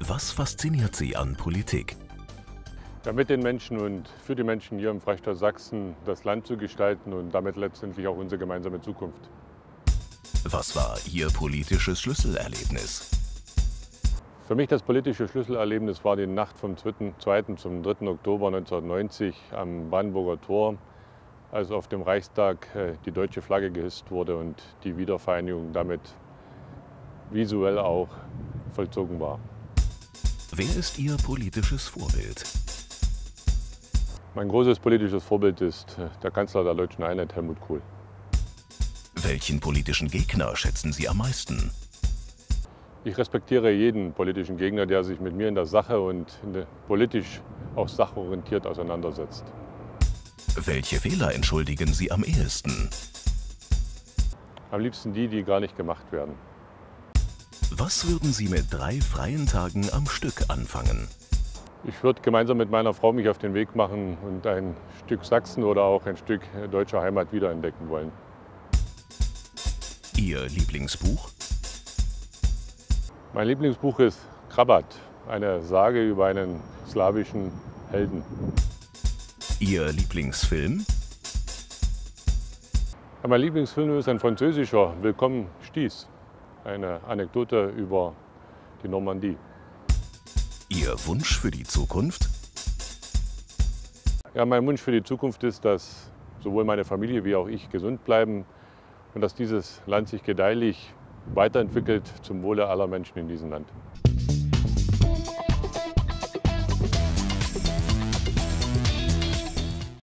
Was fasziniert Sie an Politik? Ja, mit den Menschen und für die Menschen hier im Freistaat Sachsen das Land zu gestalten und damit letztendlich auch unsere gemeinsame Zukunft. Was war Ihr politisches Schlüsselerlebnis? Für mich das politische Schlüsselerlebnis war die Nacht vom 2. zum 3. Oktober 1990 am Brandenburger Tor, als auf dem Reichstag die deutsche Flagge gehisst wurde und die Wiedervereinigung damit visuell auch vollzogen war. Wer ist Ihr politisches Vorbild? Mein großes politisches Vorbild ist der Kanzler der Deutschen Einheit, Helmut Kohl. Welchen politischen Gegner schätzen Sie am meisten? Ich respektiere jeden politischen Gegner, der sich mit mir in der Sache und politisch auch sachorientiert auseinandersetzt. Welche Fehler entschuldigen Sie am ehesten? Am liebsten die, die gar nicht gemacht werden. Was würden Sie mit 3 freien Tagen am Stück anfangen? Ich würde gemeinsam mit meiner Frau mich auf den Weg machen und ein Stück Sachsen oder auch ein Stück deutscher Heimat wiederentdecken wollen. Ihr Lieblingsbuch? Mein Lieblingsbuch ist Krabat, eine Sage über einen slawischen Helden. Ihr Lieblingsfilm? Ja, mein Lieblingsfilm ist ein französischer, Willkommen Stieß, eine Anekdote über die Normandie. Ihr Wunsch für die Zukunft? Ja, mein Wunsch für die Zukunft ist, dass sowohl meine Familie wie auch ich gesund bleiben und dass dieses Land sich gedeihlich weiterentwickelt zum Wohle aller Menschen in diesem Land.